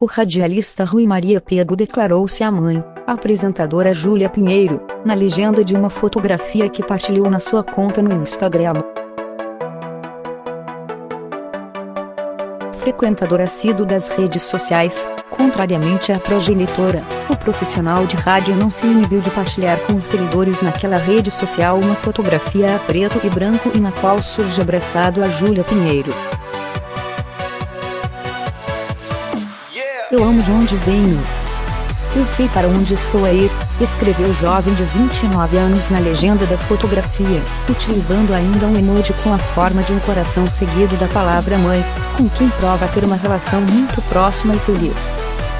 O radialista Rui Maria Pego declarou-se a mãe, a apresentadora Júlia Pinheiro, na legenda de uma fotografia que partilhou na sua conta no Instagram. Frequentador assíduo das redes sociais, contrariamente à progenitora, o profissional de rádio não se inibiu de partilhar com os seguidores naquela rede social uma fotografia a preto e branco e na qual surge abraçado a Júlia Pinheiro. "Eu amo de onde venho. Eu sei para onde estou a ir", escreveu o jovem de 29 anos na legenda da fotografia, utilizando ainda um emoji com a forma de um coração seguido da palavra mãe, com quem prova ter uma relação muito próxima e feliz.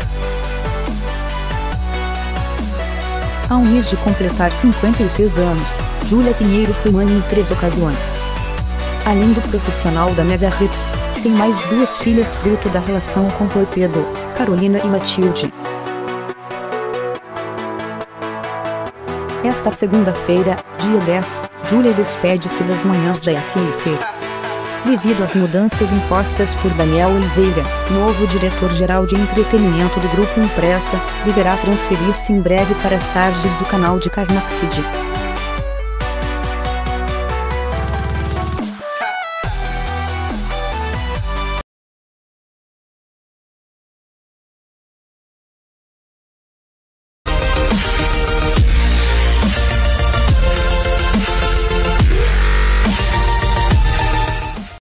Há um mês de completar 56 anos, Júlia Pinheiro foi mãe em 3 ocasiões. Além do profissional da Mega Hits, tem mais 2 filhas fruto da relação com Torpedo, Carolina e Matilde. Esta segunda-feira, dia 10, Júlia despede-se das manhãs da SNC. Devido às mudanças impostas por Daniel Oliveira, novo diretor-geral de entretenimento do Grupo Impressa, deverá transferir-se em breve para as tardes do canal de Carnaxide.